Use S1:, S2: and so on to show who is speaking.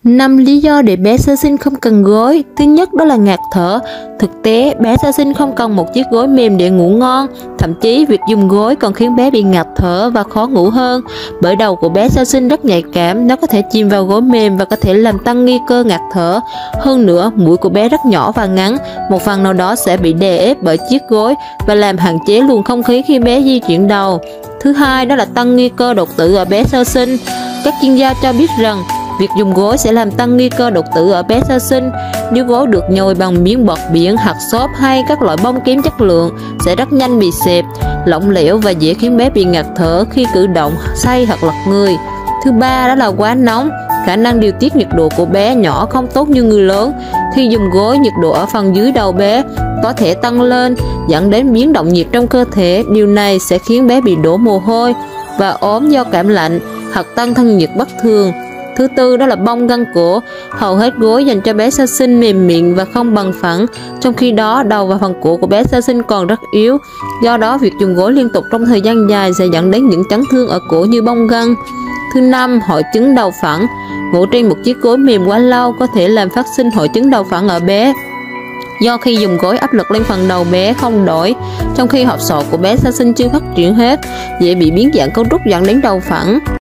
S1: 5 lý do để bé sơ sinh không cần gối. Thứ nhất đó là ngạt thở. Thực tế, bé sơ sinh không cần một chiếc gối mềm để ngủ ngon. Thậm chí việc dùng gối còn khiến bé bị ngạt thở và khó ngủ hơn. Bởi đầu của bé sơ sinh rất nhạy cảm, nó có thể chìm vào gối mềm và có thể làm tăng nguy cơ ngạt thở. Hơn nữa, mũi của bé rất nhỏ và ngắn, một phần nào đó sẽ bị đè ép bởi chiếc gối và làm hạn chế luồng không khí khi bé di chuyển đầu. Thứ hai đó là tăng nguy cơ đột tử ở bé sơ sinh. Các chuyên gia cho biết rằng việc dùng gối sẽ làm tăng nguy cơ đột tử ở bé sơ sinh. Nếu gối được nhồi bằng miếng bọt biển, hạt xốp hay các loại bông kém chất lượng sẽ rất nhanh bị xẹp, lỏng lẻo và dễ khiến bé bị ngạt thở khi cử động, xoay hoặc lật người. Thứ ba đó là quá nóng. Khả năng điều tiết nhiệt độ của bé nhỏ không tốt như người lớn. Khi dùng gối, nhiệt độ ở phần dưới đầu bé có thể tăng lên, dẫn đến biến động nhiệt trong cơ thể. Điều này sẽ khiến bé bị đổ mồ hôi và ốm do cảm lạnh hoặc tăng thân nhiệt bất thường. Thứ tư đó là bong gân cổ. Hầu hết gối dành cho bé sơ sinh mềm mịn và không bằng phẳng, trong khi đó đầu và phần cổ của bé sơ sinh còn rất yếu. Do đó, việc dùng gối liên tục trong thời gian dài sẽ dẫn đến những chấn thương ở cổ như bong gân. Thứ năm, hội chứng đầu phẳng. Ngủ trên một chiếc gối mềm quá lâu có thể làm phát sinh hội chứng đầu phẳng ở bé. Do khi dùng gối, áp lực lên phần đầu bé không đổi, trong khi hộp sọ của bé sơ sinh chưa phát triển hết, dễ bị biến dạng cấu trúc dẫn đến đầu phẳng.